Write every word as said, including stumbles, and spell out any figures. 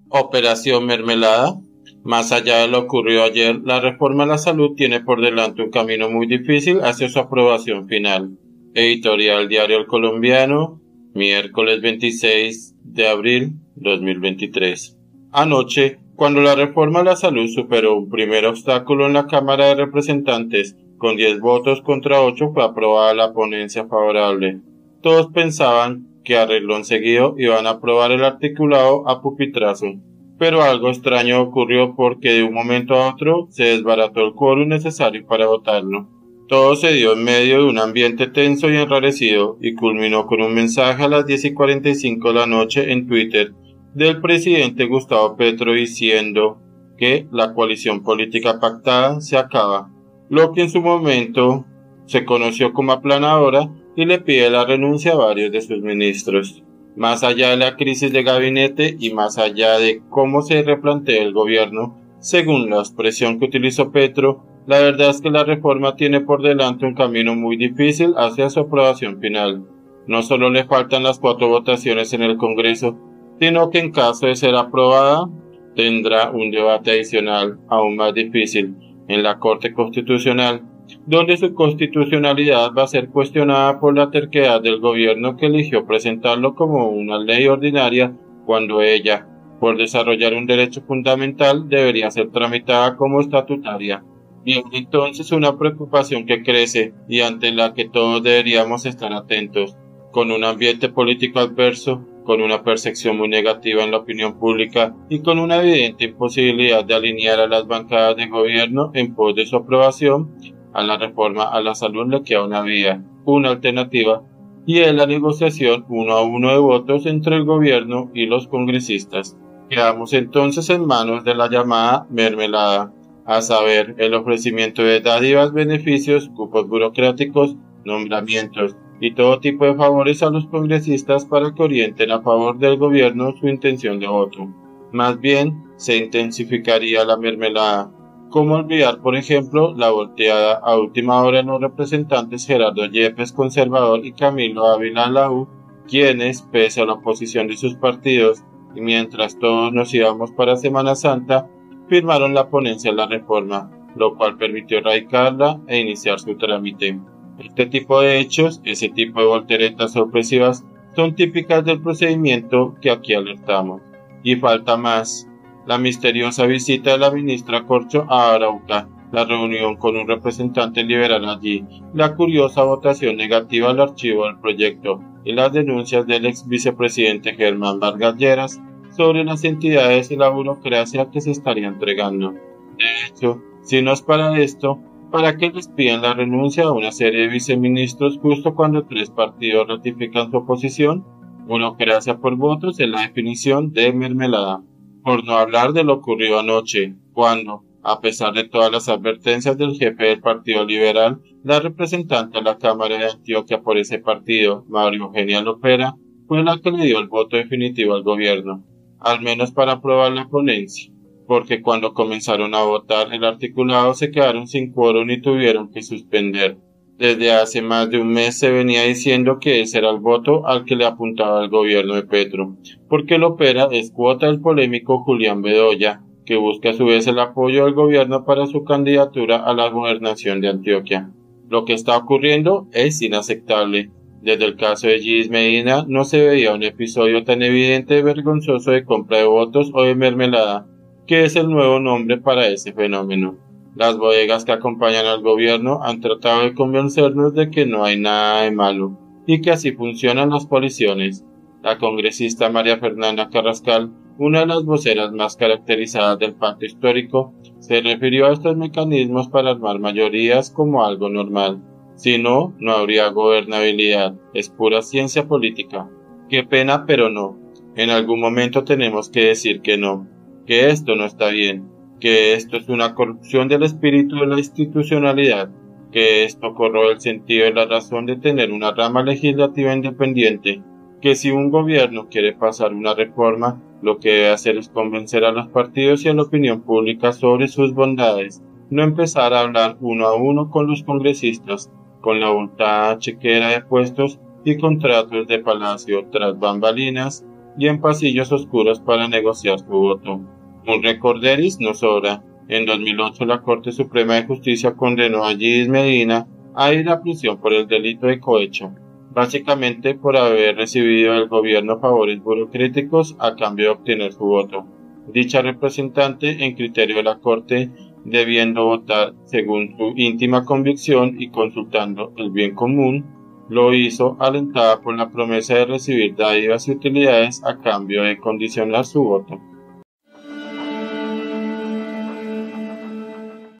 Operación Mermelada. Más allá de lo ocurrido ayer, la reforma a la salud tiene por delante un camino muy difícil hacia su aprobación final. Editorial Diario El Colombiano, miércoles veintiséis de abril dos mil veintitrés. Anoche, cuando la reforma a la salud superó un primer obstáculo en la Cámara de Representantes, con diez votos contra ocho fue aprobada la ponencia favorable. Todos pensaban que a renglón seguido iban a aprobar el articulado a pupitrazo. Pero algo extraño ocurrió porque de un momento a otro se desbarató el quórum necesario para votarlo. Todo se dio en medio de un ambiente tenso y enrarecido y culminó con un mensaje a las diez y cuarenta y cinco de la noche en Twitter del presidente Gustavo Petro diciendo que la coalición política pactada se acaba, lo que en su momento se conoció como aplanadora, y le pide la renuncia a varios de sus ministros. Más allá de la crisis de gabinete y más allá de cómo se replantea el gobierno, según la expresión que utilizó Petro, la verdad es que la reforma tiene por delante un camino muy difícil hacia su aprobación final. No solo le faltan las cuatro votaciones en el Congreso, sino que en caso de ser aprobada, tendrá un debate adicional aún más difícil en la Corte Constitucional, donde su constitucionalidad va a ser cuestionada por la terquedad del gobierno que eligió presentarlo como una ley ordinaria cuando ella, por desarrollar un derecho fundamental, debería ser tramitada como estatutaria. Y entonces una preocupación que crece y ante la que todos deberíamos estar atentos, con un ambiente político adverso, con una percepción muy negativa en la opinión pública y con una evidente imposibilidad de alinear a las bancadas de gobierno en pos de su aprobación. A la reforma a la salud le queda una vía, una alternativa, y es la negociación uno a uno de votos entre el gobierno y los congresistas. Quedamos entonces en manos de la llamada mermelada, a saber, el ofrecimiento de dádivas, beneficios, cupos burocráticos, nombramientos y todo tipo de favores a los congresistas para que orienten a favor del gobierno su intención de voto. Más bien, se intensificaría la mermelada. ¿Cómo olvidar, por ejemplo, la volteada a última hora en los representantes Gerardo Yepes, conservador, y Camilo Ávila Lau, quienes, pese a la oposición de sus partidos, y mientras todos nos íbamos para Semana Santa, firmaron la ponencia de la reforma, lo cual permitió erradicarla e iniciar su trámite? Este tipo de hechos, ese tipo de volteretas sorpresivas, son típicas del procedimiento que aquí alertamos. Y falta más. La misteriosa visita de la ministra Corcho a Arauca, la reunión con un representante liberal allí, la curiosa votación negativa al archivo del proyecto y las denuncias del ex vicepresidente Germán Vargas Lleras sobre las entidades y la burocracia que se estaría entregando. De hecho, si no es para esto, ¿para qué les piden la renuncia a una serie de viceministros justo cuando tres partidos ratifican su oposición? Burocracia por votos es la definición de mermelada. Por no hablar de lo ocurrido anoche, cuando, a pesar de todas las advertencias del jefe del Partido Liberal, la representante de la Cámara de Antioquia por ese partido, María Eugenia Lopera, fue la que le dio el voto definitivo al gobierno, al menos para aprobar la ponencia, porque cuando comenzaron a votar el articulado se quedaron sin quórum y tuvieron que suspender. Desde hace más de un mes se venía diciendo que ese era el voto al que le apuntaba el gobierno de Petro, porque Lopera es cuota del polémico Julián Bedoya, que busca a su vez el apoyo del gobierno para su candidatura a la gobernación de Antioquia. Lo que está ocurriendo es inaceptable. Desde el caso de Gis Medina no se veía un episodio tan evidente y vergonzoso de compra de votos o de mermelada, que es el nuevo nombre para ese fenómeno. Las bodegas que acompañan al gobierno han tratado de convencernos de que no hay nada de malo y que así funcionan las coaliciones. La congresista María Fernanda Carrascal, una de las voceras más caracterizadas del pacto histórico, se refirió a estos mecanismos para armar mayorías como algo normal. Si no, no habría gobernabilidad. Es pura ciencia política. Qué pena, pero no. En algún momento tenemos que decir que no, que esto no está bien, que esto es una corrupción del espíritu de la institucionalidad, que esto corroe el sentido y la razón de tener una rama legislativa independiente, que si un gobierno quiere pasar una reforma, lo que debe hacer es convencer a los partidos y a la opinión pública sobre sus bondades, no empezar a hablar uno a uno con los congresistas, con la abultada chequera de puestos y contratos de palacio tras bambalinas, y en pasillos oscuros para negociar su voto. Un recorderis no sobra. En dos mil ocho la Corte Suprema de Justicia condenó a Yidis Medina a ir a prisión por el delito de cohecho, básicamente por haber recibido del gobierno favores burocráticos a cambio de obtener su voto. Dicha representante, en criterio de la Corte, debiendo votar según su íntima convicción y consultando el bien común, lo hizo alentada por la promesa de recibir dádivas y utilidades a cambio de condicionar su voto.